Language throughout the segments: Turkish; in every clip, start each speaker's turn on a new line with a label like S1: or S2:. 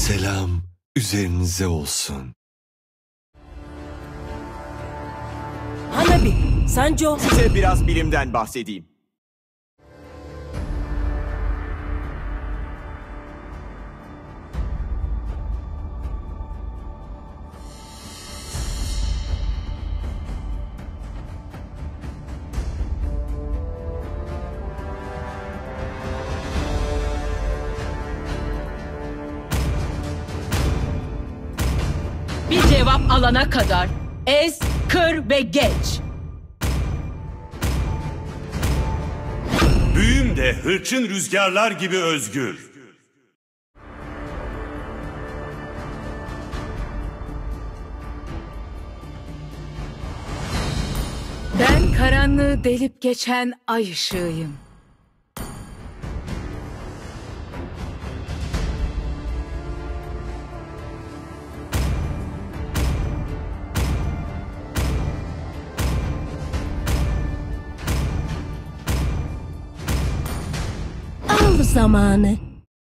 S1: Selam üzerinize olsun.
S2: Hanabi, Sanjo.
S3: Size biraz bilimden bahsedeyim.
S4: Bir cevap alana kadar ez, kır ve geç.
S5: Büyüm de hırçın rüzgarlar gibi özgür.
S4: Ben karanlığı delip geçen ay ışığıyım.
S2: Av zamanı.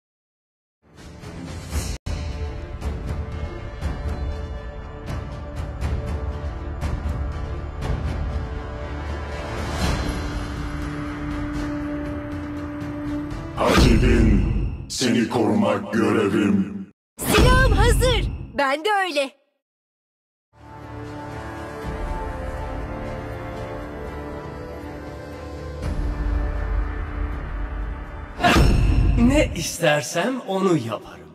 S6: Hacibin, seni korumak görevim.
S2: Silahım hazır. Ben de öyle.
S7: Ne istersem onu yaparım.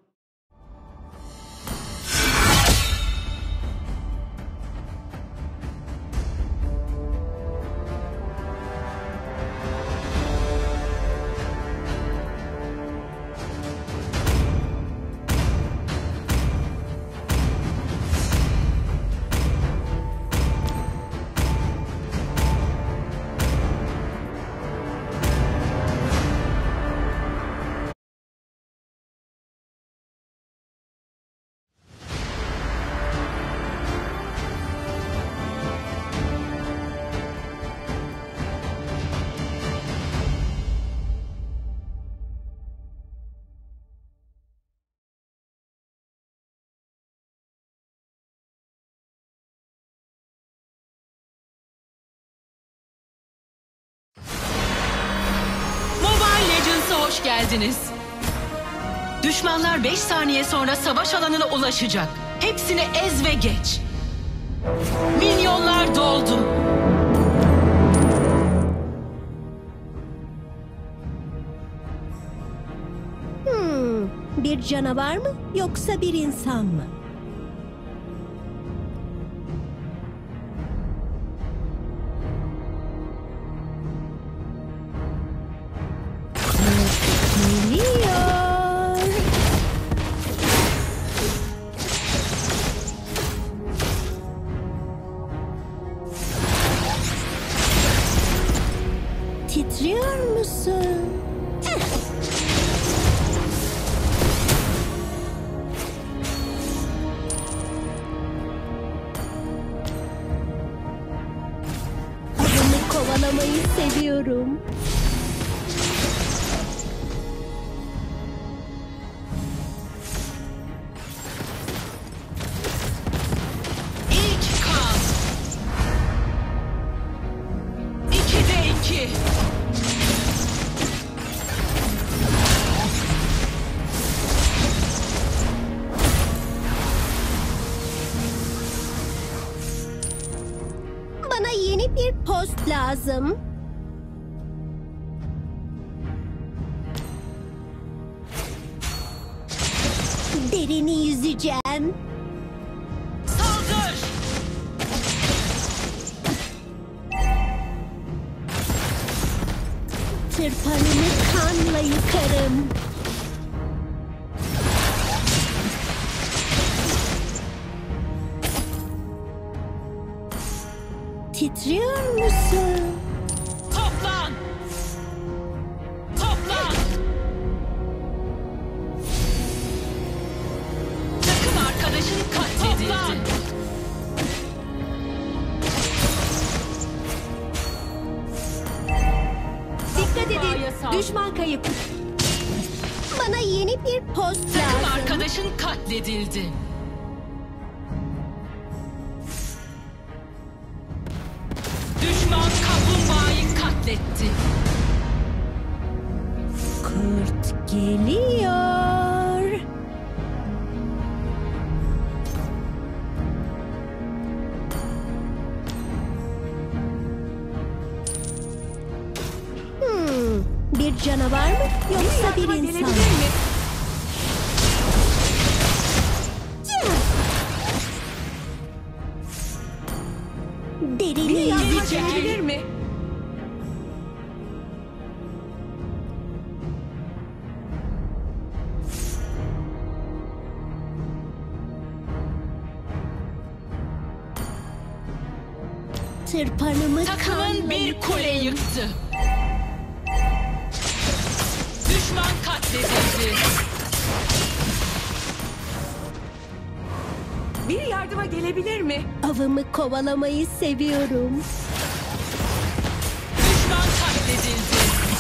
S4: Mobile Legends'a hoş geldiniz. Düşmanlar 5 saniye sonra savaş alanına ulaşacak. Hepsini ez ve geç. Milyonlar doldu.
S2: Bir canavar mı yoksa bir insan mı? Geliyor. Titriyor musun? Adımı kovalamayı seviyorum.
S4: İlk kan. 2'de 2.
S2: Bana yeni bir post lazım. Derini yüzeceğim.
S4: Saldır.
S2: Tırpanımı kanla yıkarım. Titriyor musun?
S4: Toplan. Toplan. Takım arkadaşın katledildi.
S2: Dikkat edin. Düşman kayıp. Bana yeni yeni bir post
S4: Takım
S2: lazım.
S4: arkadaşın katledildi. Düşman kaplumbağayı katletti.
S2: Kurt geliyor. Bir canavar mı yoksa bir insan mı? Derini yüzeceğim.
S4: mi?
S2: Tırpanımı
S4: Takımın
S2: kanla
S4: bir kule
S2: yıkarım.
S4: yıktı. Düşman katledildi.
S8: Biri yardıma gelebilir mi?
S2: Avımı kovalamayı seviyorum.
S4: Düşman katledildi.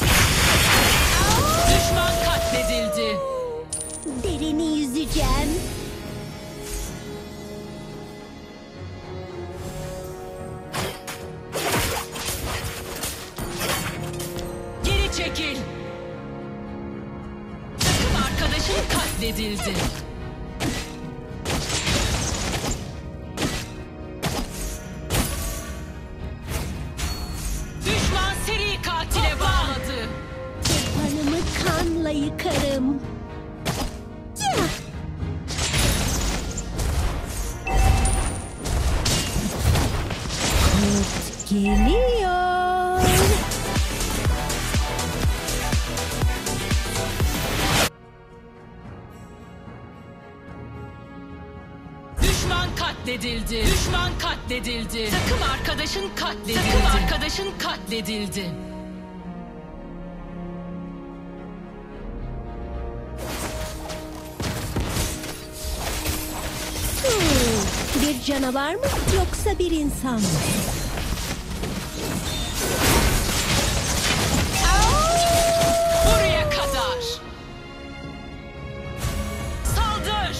S4: Düşman katledildi.
S2: Derini yüzeceğim.
S4: Geri çekil. Takım arkadaşın katledildi. Düşman seri katile bağladı.
S2: Tırpanımı kanla yıkarım. Yah! Kurt geliyor.
S4: Düşman katledildi. Düşman katledildi. Takım arkadaşın katledildi. Takım arkadaşın katledildi.
S2: Bir canavar mı yoksa bir insan mı?
S4: Buraya kadar. Saldır.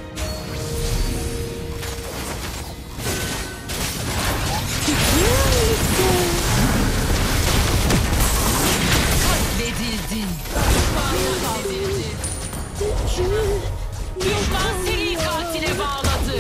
S2: Titriyor musun?
S4: Katledildin. Düşman katledildi. Düşman seri katile bağladı.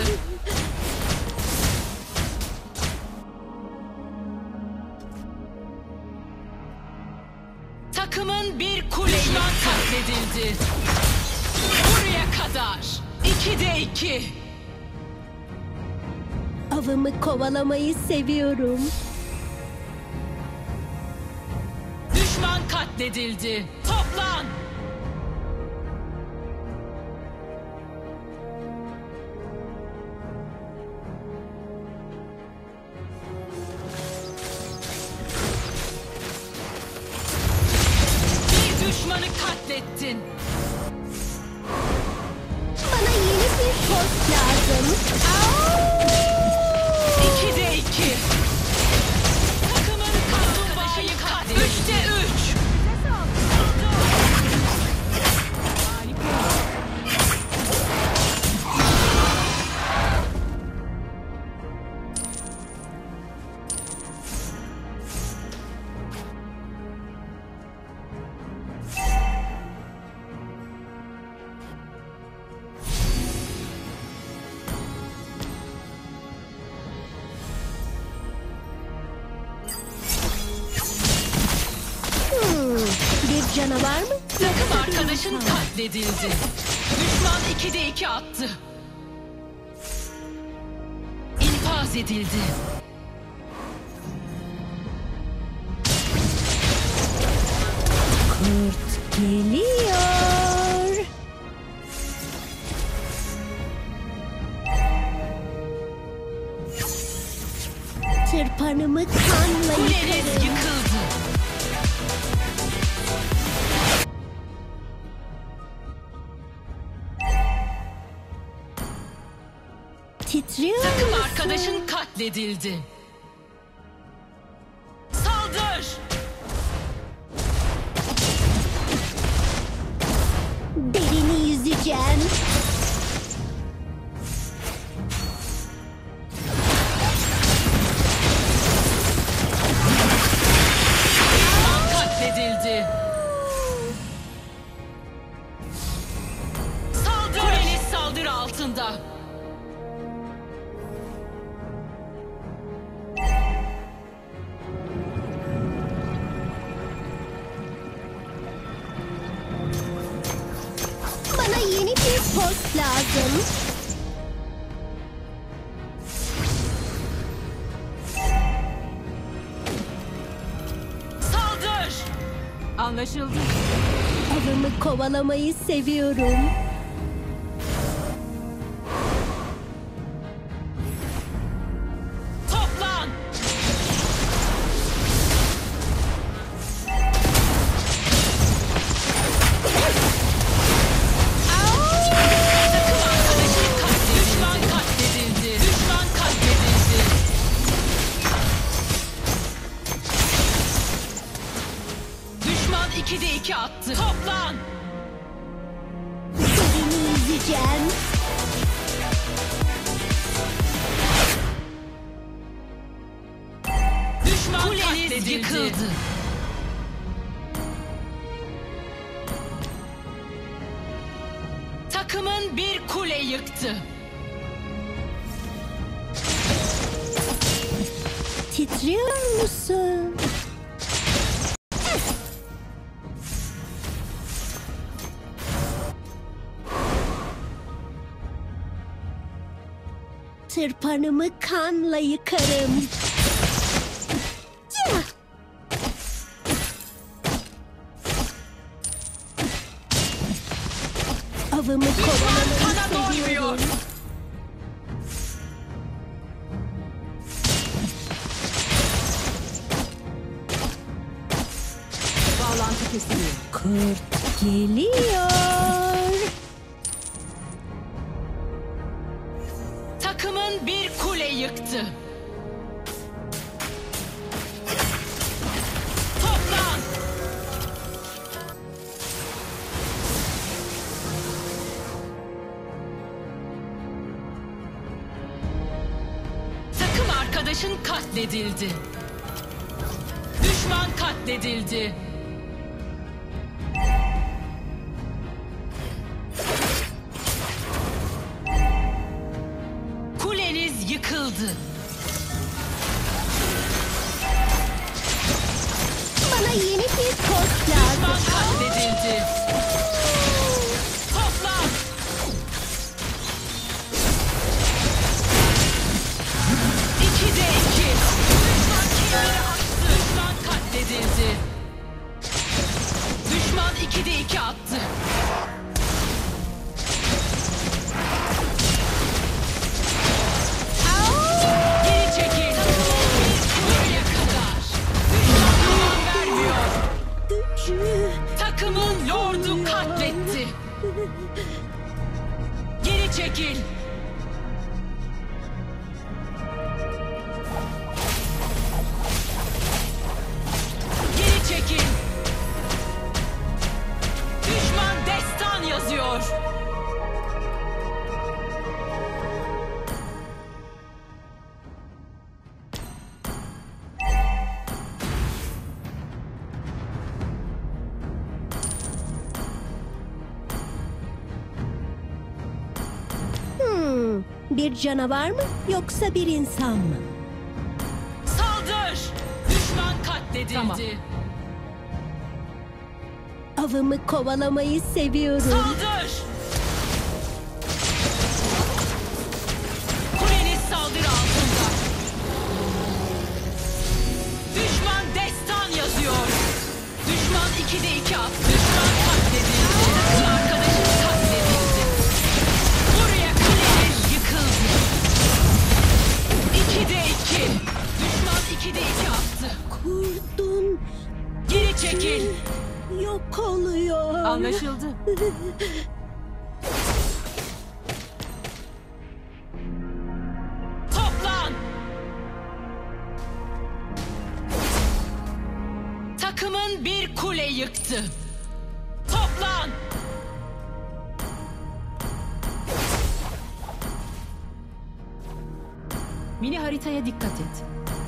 S4: Takımın bir kule katledildi. Buraya kadar. 2'de 2.
S2: Avımı kovalamayı seviyorum.
S4: Düşman katledildi. Toplan. Bir düşmanı katlettin.
S2: Bana yeni bir post lazım.
S4: 2'de 2. Takımın kaplumbağayı katledildi. 3'te 3.
S2: Bir canavar mı?
S4: Takım arkadaşın katledildi. Düşman 2'de 2 attı. İnfaz edildi.
S2: Kurt geliyor. Tırpanımı kanla
S4: Kuleniz
S2: yıkarım.
S4: yıkıldı.
S2: Titriyor
S4: Takım
S2: musun?
S4: arkadaşın katledildi. Saldır!
S2: Derini üzeceğim.
S4: Katledildi. Saldır. Kuleniz saldırı altında.
S2: Bana yeni bir post lazım.
S4: Saldır. Anlaşıldı.
S2: Avımı kovalamayı seviyorum.
S4: Toplan. Takım arkadaşın katledildi. Düşman katledildi. Düşman katledildi. Düşman 2'de 2 attı. Toplan.
S2: Seni üzeceğim.
S4: Düşman kuleniz yıkıldı. Takımın bir kule yıktı.
S2: Titriyor musun? Tırpanımı kanla yıkarım. Cıh! Avımı
S4: Kana
S2: kovalamayı
S4: doymuyor.
S2: seviyorum.
S4: Bağlantı kesiliyor.
S2: Kurt geliyor.
S4: Takımın bir kule yıktı. Toplan. Takım arkadaşın katledildi. Düşman katledildi. Kuleniz yıkıldı.
S2: Bana yeni bir post lazım.
S4: Düşman katledildi. Toplan. İkide 2. Düşman kendini attı. Düşman katledildi. Düşman 2'de 2 attı. Geri çekil. Buraya kadar. Düşman aman vermiyor.
S2: Güçlü.
S4: Takımın lordu katletti. Geri çekil. Geri çekil. Düşman destan yazıyor.
S2: Bir canavar mı yoksa bir insan mı?
S4: Saldır. Düşman katledildi.
S8: Tamam.
S2: Avımı kovalamayı seviyorum.
S4: Saldır. Kuleniz saldırı altında. Düşman destan yazıyor. Düşman 2'de 2 attı. Düşman katledildi. Takım arkadaşın katledildi. Buraya kuleniz yıkıldı. 2'de 2. Düşman 2'de 2 attı.
S2: Kurdun
S4: Geri çekil.
S2: yok oluyor.
S8: Anlaşıldı.
S4: Toplan. Takımın bir kule yıktı. Toplan. Mini haritaya dikkat et.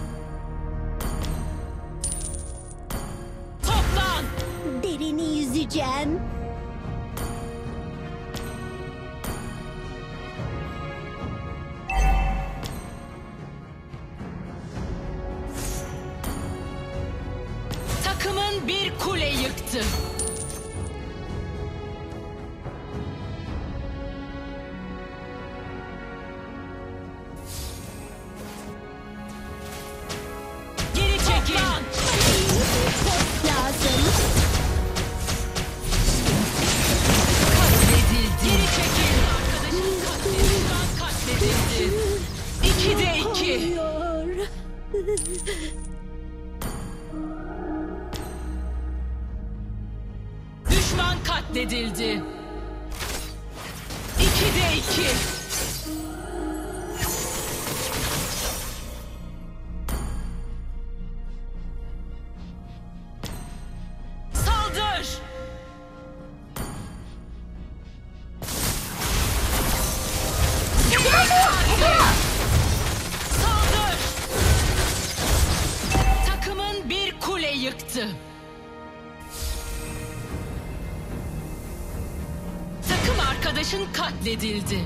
S4: Toplan!
S2: Derini yüzeceğim.
S4: Takımın bir kule yıktı. Geri çekil.
S2: Çok lazım.
S4: Katledildi. Geri çekil. Arkadaşın katledildi. 2'de 2.
S2: Oluyor.
S4: Düşman katledildi. 2'de 2. Saldır! Saldır! Takımın bir kule yıktı. Takım arkadaşın katledildi.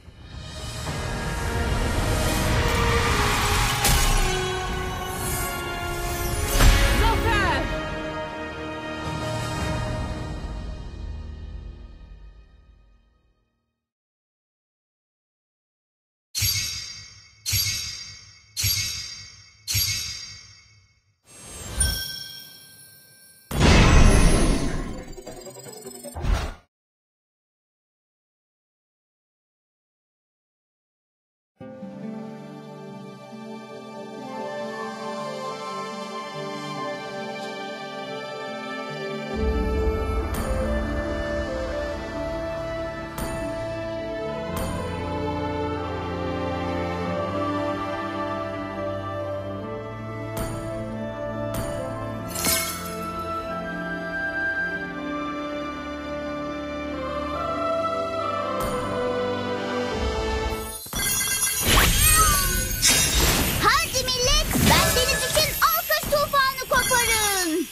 S4: Zafer!
S9: Hadi millet, bendeniz için alkış tufanı koparın.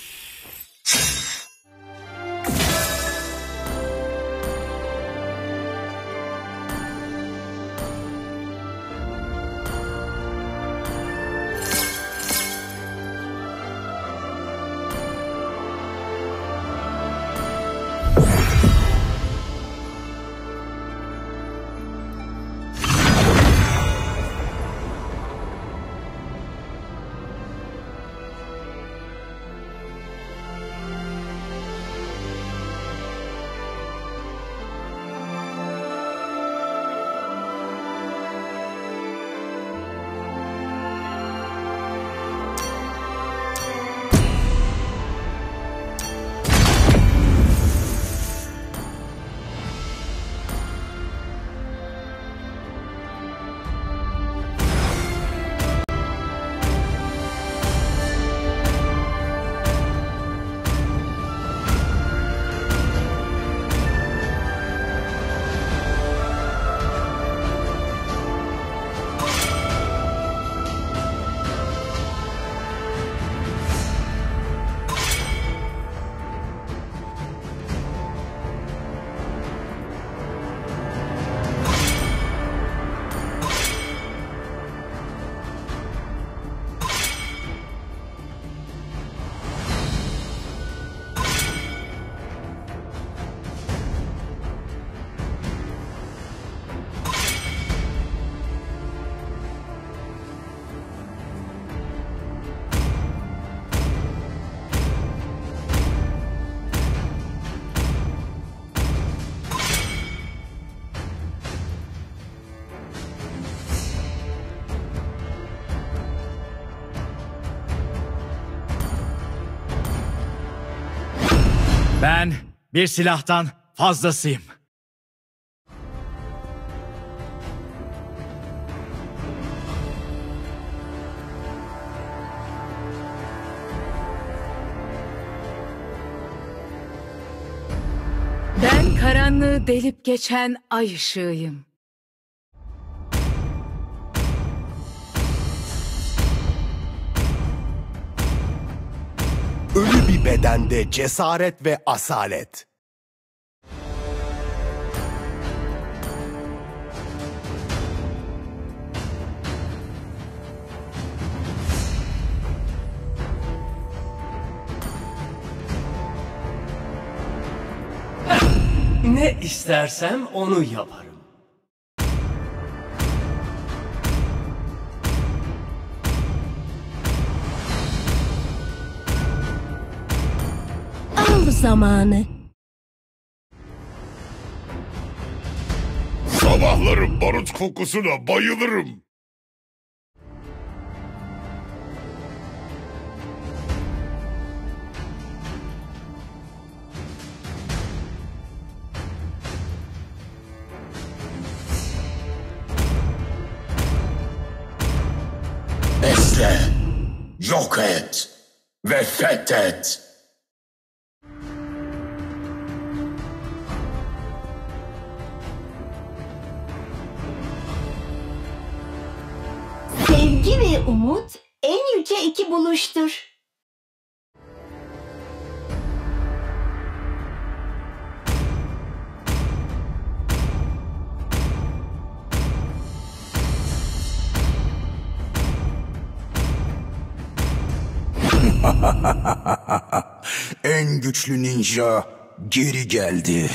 S10: Ben bir silahtan fazlasıyım.
S4: Ben karanlığı delip geçen ay ışığıyım.
S11: bedende cesaret ve asalet.
S7: Ne istersem onu yaparım.
S2: Av zamanı.
S6: Sabahları barut kokusuna bayılırım.
S12: Besle, yok et ve fethet.
S9: Sevgi ve umut en yüce iki buluştur.
S12: En güçlü ninja geri geldi.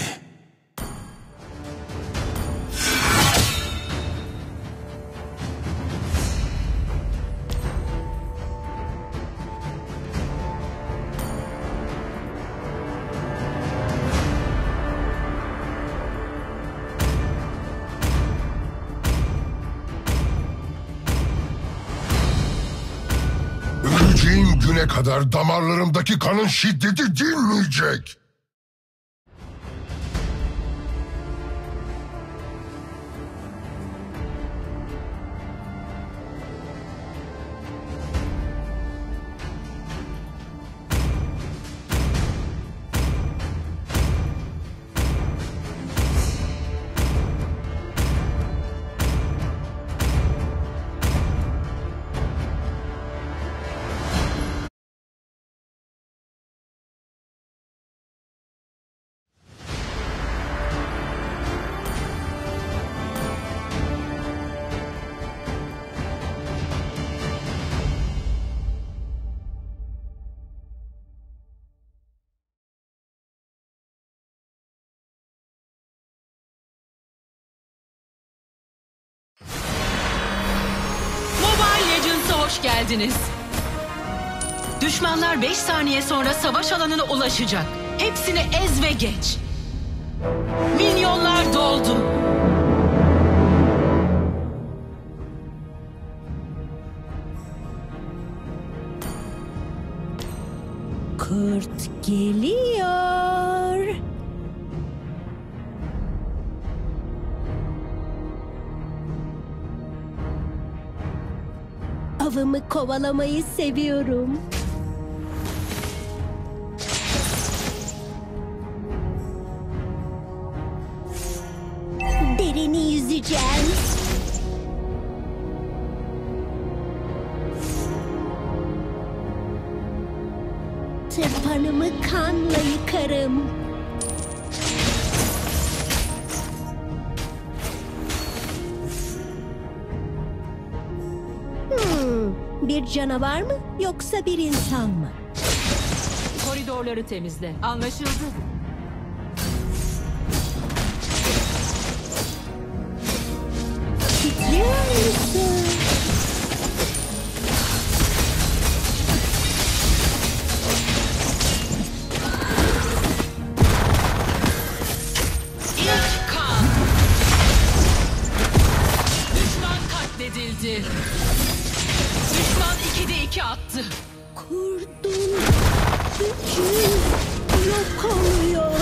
S6: Öleceğim güne kadar damarlarımdaki kanın şiddeti dinmeyecek.
S4: Mobile Legends'a hoş geldiniz. Düşmanlar 5 saniye sonra savaş alanına ulaşacak. Hepsini ez ve geç. Minyonlar doldu.
S2: Kurt geliyor. Avımı kovalamayı seviyorum. Dereni yüzeceğim. Tırpanımı kanla yıkarım. Bir canavar mı yoksa bir insan mı?
S4: Koridorları temizle. Anlaşıldı.
S2: Titriyor musun?
S4: İlk kan. Düşman katledildi. Düşman 2'de 2 attı.
S2: Kurdun gücü yok oluyor.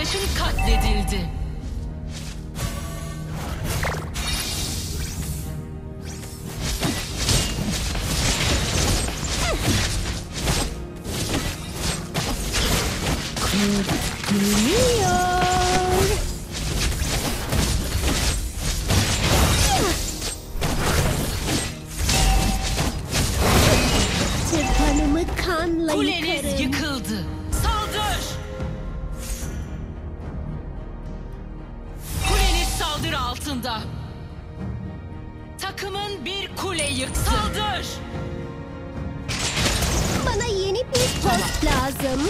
S4: arkadaşın katledildi.
S2: Geliyor. Tırpanımı kanla
S4: Kuleniz
S2: yıkarım.
S4: yıkıldı. Saldır! Kuleniz saldırı altında. Takımın bir kule yıktı. Saldır!
S2: Bana yeni bir post lazım.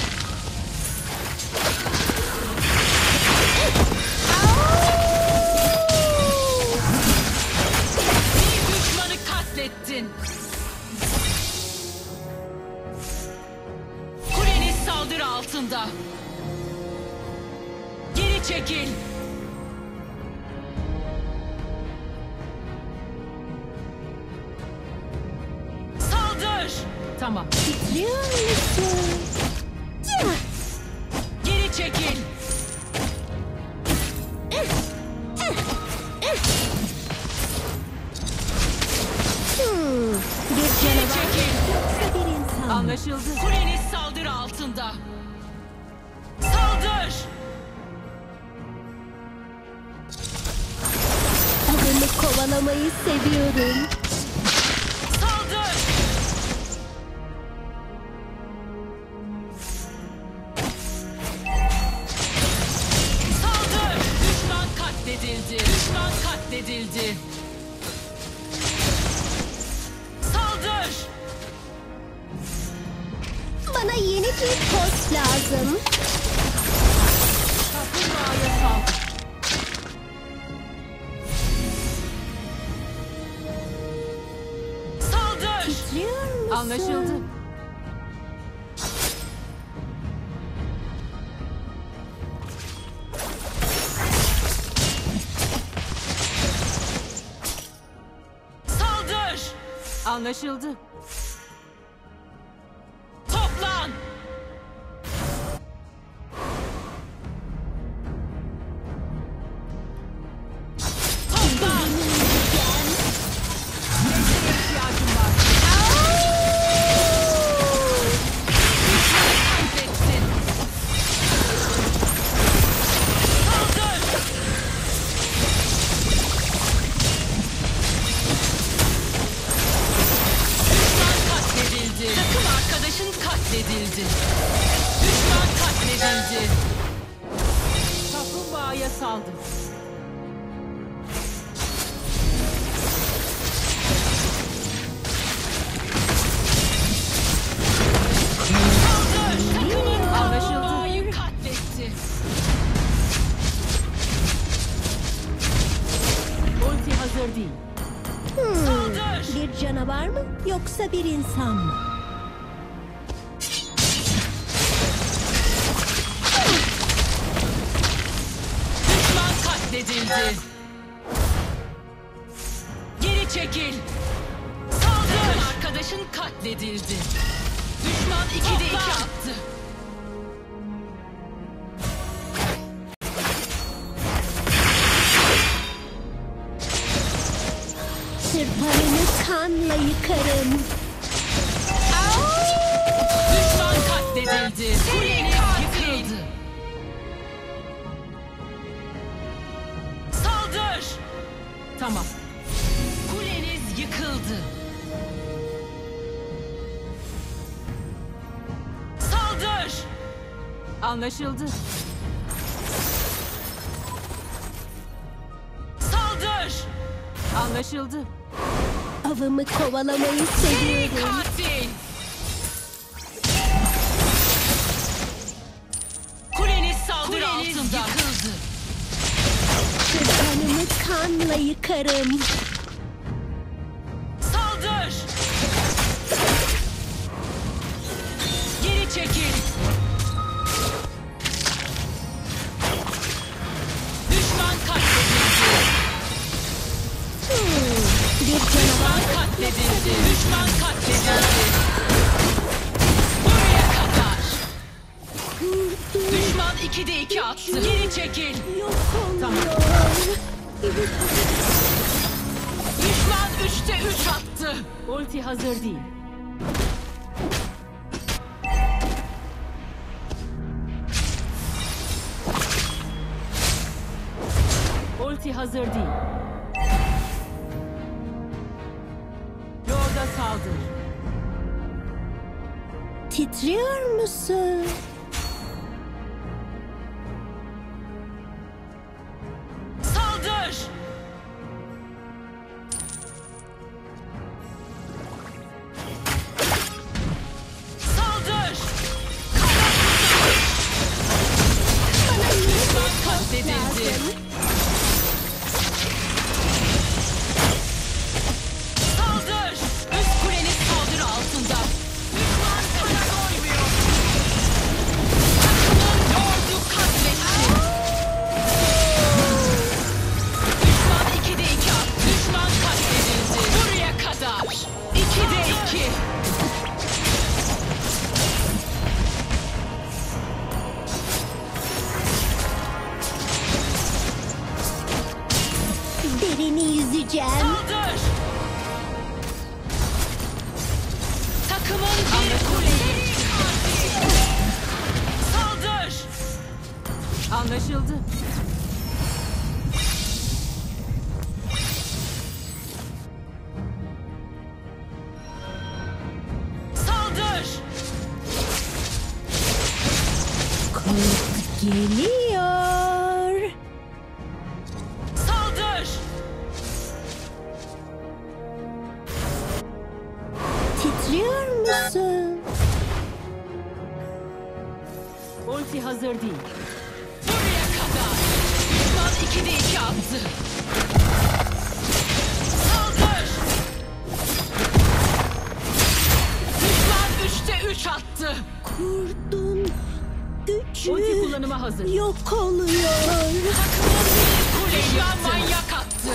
S4: Bir düşmanı katlettin. Kuleniz saldırı altında. Geri çekil. Saldır! Tamam.
S2: Titriyor musun? Ya.
S4: Geri çekil.
S2: Bir
S4: Geri
S2: canavar
S4: çekil.
S2: yoksa bir insan.
S4: Anlaşıldı. Kuleniz saldırı altında. Saldır!
S2: Avını kovalamayı seviyorum.
S4: Saldır! Saldır! Düşman katledildi. Düşman katledildi. Saldır!
S2: Bana yeni bir post lazım.
S4: Kaplumbağaya saldır. Saldır!
S2: Titriyor musun?
S4: Anlaşıldı. Saldır! Anlaşıldı. Toplan! Toplan! Desteğe ihtiyacım var. Düşmanı katlettin. Saldır! Düşman katledildi. Takım arkadaşın katledildi. Düşman katledildi. Kaplumbağaya saldır. Saldır! Takımın kaplumbağayı katletti. Ulti hazır değil. Saldır!
S2: Bir canavar mı yoksa bir insan mı?
S4: Düşman katledildi. Geri çekil. Saldır! Arkadaşın katledildi. Düşman 2'de 2 attı.
S2: Tırpanımı kanla yıkarım.
S4: Düşman katledildi. Kuleniz yıkıldı. Saldır! Tamam. Kuleniz yıkıldı. Saldır! Anlaşıldı. Saldır! Anlaşıldı.
S2: Avımı kovalamayı
S4: Seri
S2: seviyorum.
S4: katil! Kuleniz saldırı altında. Yıkıldı.
S2: Tırpanımı kanla yıkarım.
S4: Saldır! Geri çekil. Düşman katledildi.
S2: Bir canavar
S4: Düşman katledildi. Düşman katledildi. Buraya kadar. Düşman 2'de 2 attı. Geri çekil.
S2: Yok oluyor.
S4: Tamam. Düşman 3'te 3 attı. Ulti hazır değil. Ulti hazır değil. Yolda saldır.
S2: Titriyor musun?
S4: Saldır. Saldır. Düşman katledildi. Saldır! Üst kuleniz saldırı altında. Düşman sana doymuyor. Takımın ordu katletti. Düşman 2'de 2 attı. Düşman katledildi. Buraya kadar. 2'de 2.
S2: Derini yüzeceğim.
S4: Saldır! Takımın bir kuleyi. Saldır! Anlaşıldı. Saldır!
S2: Kurt geliyor.
S4: Saldır!
S2: Titriyor musun?
S4: Ulti hazır değil. Buraya kadar. Düşman 2'de 2 attı. Saldır! Düşman 3'te 3 attı.
S2: Kurdun gücü
S4: Ulti kullanıma hazır.
S2: yok oluyor.
S4: Takımın bir kule. Düşman manyak attı.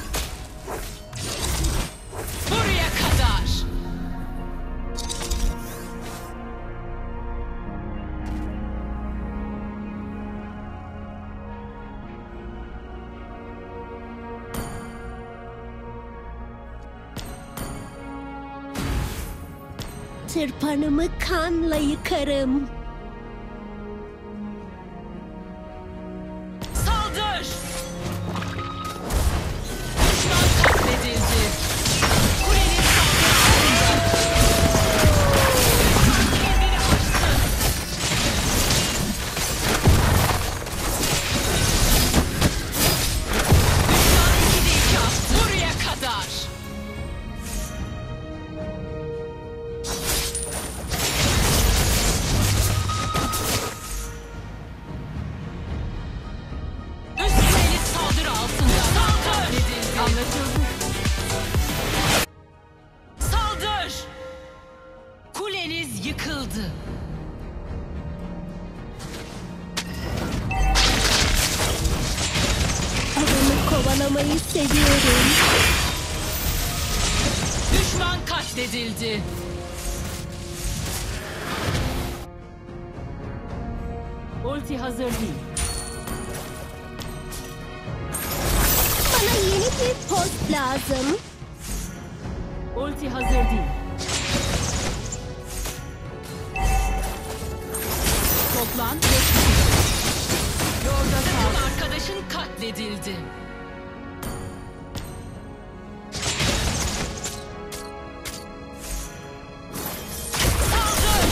S4: Buraya kadar.
S2: Tırpanımı kanla yıkarım.
S4: Saldır! Düşman katledildi. Kulenin saldırı altında. Kendini açtı. Düşman 2'de 2 attı. Buraya kadar. Üst kuleniz saldırı altında. Saldır! Anlaşıldı. Saldır! Kuleniz yıkıldı.
S2: Adamı kovalamayı seviyorum.
S4: Düşman katledildi. Ulti hazır değil.
S2: Bana yeni bir post lazım.
S4: Ulti hazır değil. Toplan ve yolda takım arkadaşın katledildi. Saldır!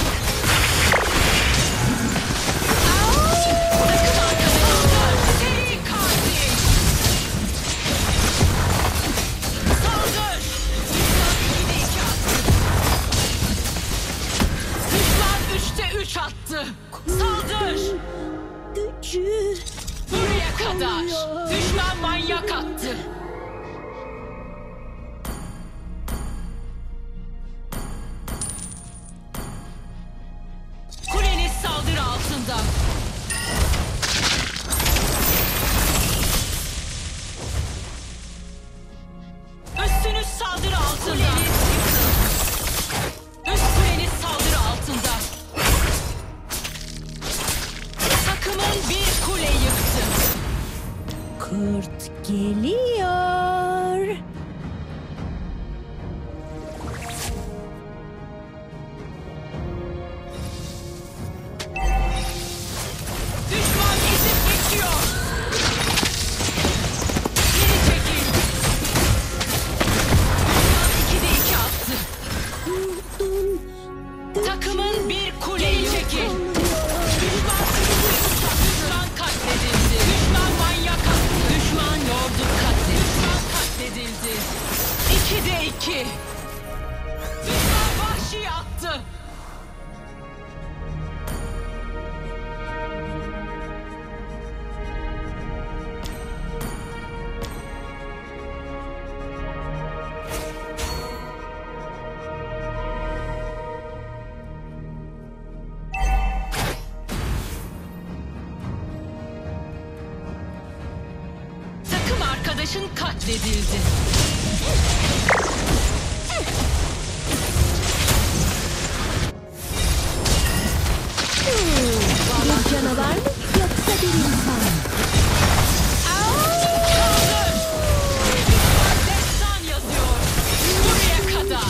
S4: Takım arkadaşın seri katil. Saldır! Düşman 2'de 2 attı. Düşman 3'te 3 attı. Saldır!
S2: Gücü
S4: Buraya kadar. Düşman manyak attı. Kuleniz saldırı altında. Üstünüz saldırı altında. Üst kuleniz saldırı altında. Takımın
S2: geliyor.
S4: Düşman ezip geçiyor. Geri çekil. Düşman 2'de 2 attı. Takımın bir kuleyi çekil. Düşman katledildi. Düşman manyak attı. Düşman lordu katledildi. Düşman katledildi. 2'de 2. Düşman vahşi attı. Takım arkadaşın katledildi.
S2: Bir canavar mı yoksa bir insan mı?
S4: Kaldır! Düşman destan yazıyor. Buraya kadar.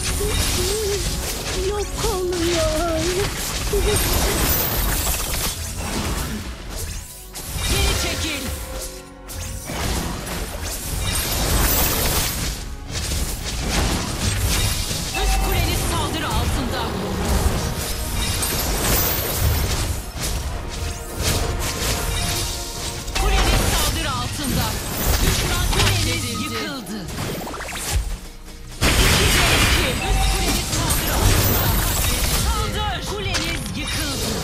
S2: Yok oluyor.
S4: Geri çekil. Üst kuleniz saldırı altında. Kuleniz saldırı altında. Düşman kuleniz yıkıldı. 2'de 2. Üst kuleniz saldırı altında. Saldır. Kuleniz yıkıldı.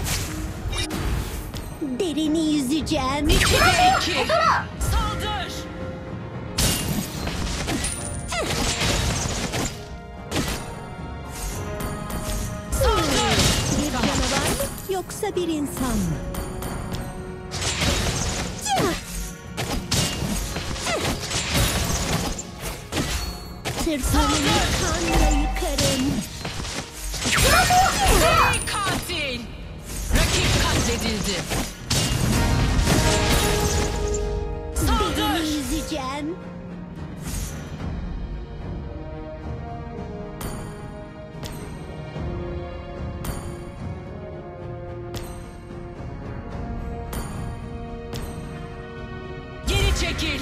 S2: Derini yüzeceğim.
S4: 2'de 2. Saldır. Saldır.
S2: Bir canavar mı yoksa bir insan mı? Tırpanını kanla yıkarım.
S4: Hey katil. Rakip katledildi. Saldır.
S2: Derini yüzeceğim.
S4: Geri çekil.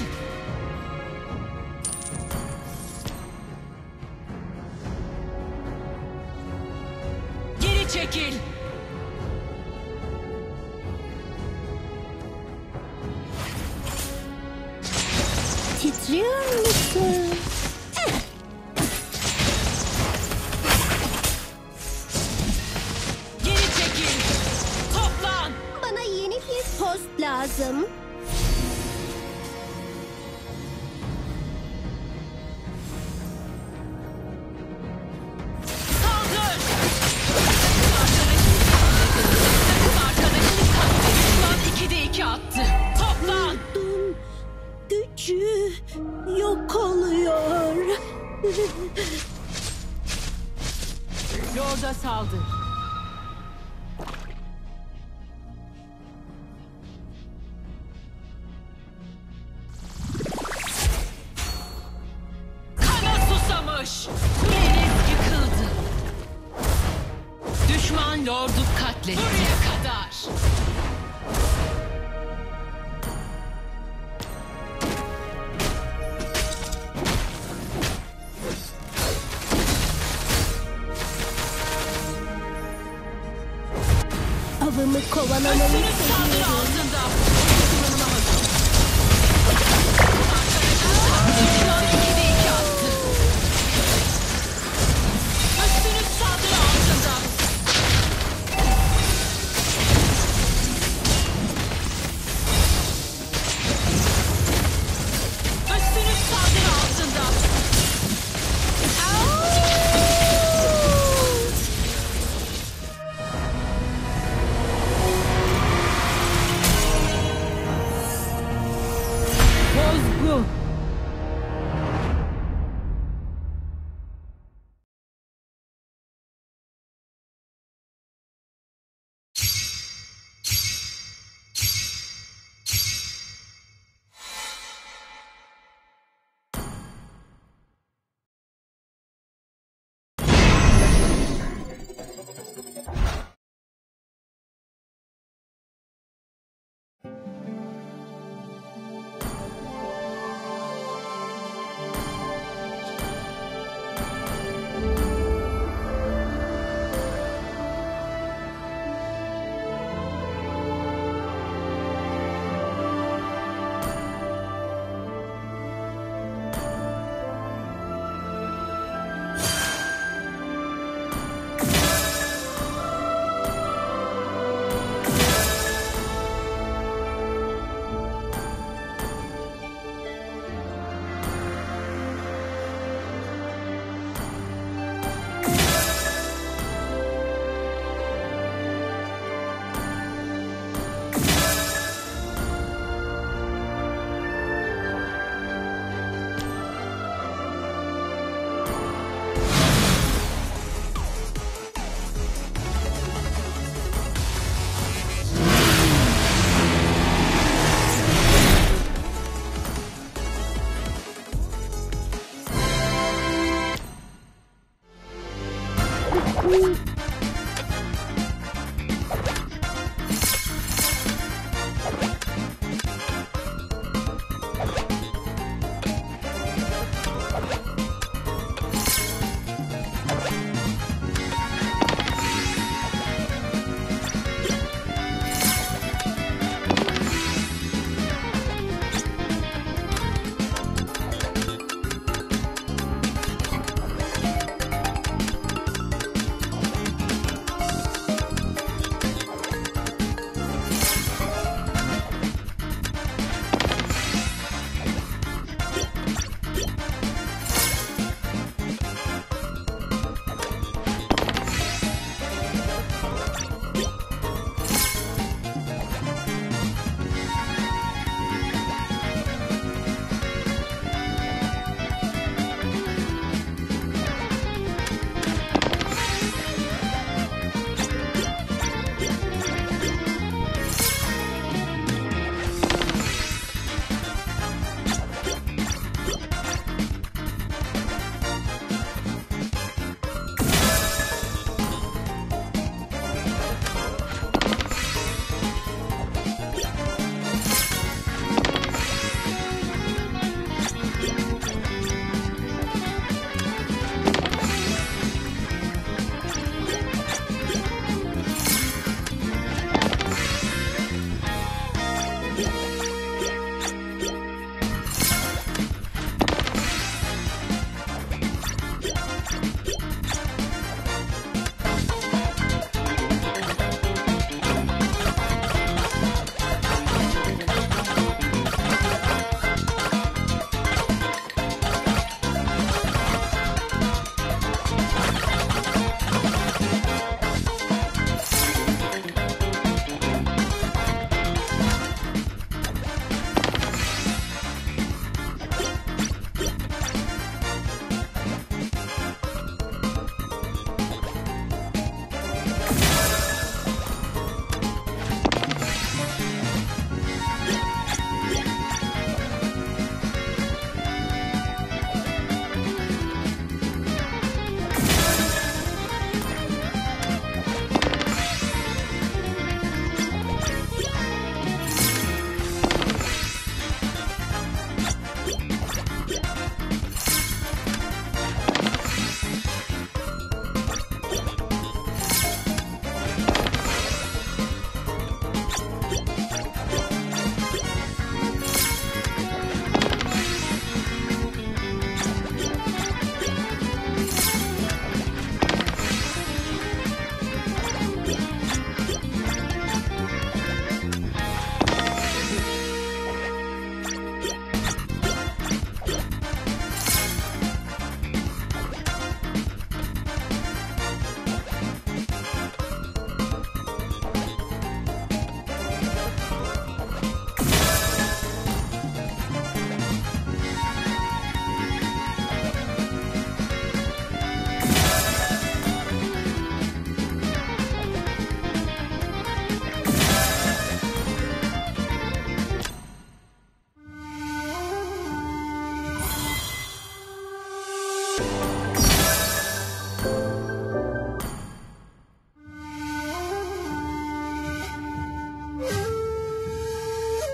S4: Geri çekil.
S2: Titriyor musun?
S4: Geri çekil. Toplan.
S2: Bana yeni bir post lazım.
S4: Saldır. Takım arkadaşını katledildi. Düşman 2'de 2 attı. Toplan.
S2: Dün gücü yok oluyor.
S4: Lorda saldır. Kana susamış. Kuleniz yıkıldı. Düşman lordu katletti. Buraya kadar.
S2: Avımı kovalamayı
S4: Üstünüz saldırı
S2: seviyorum.
S4: altında.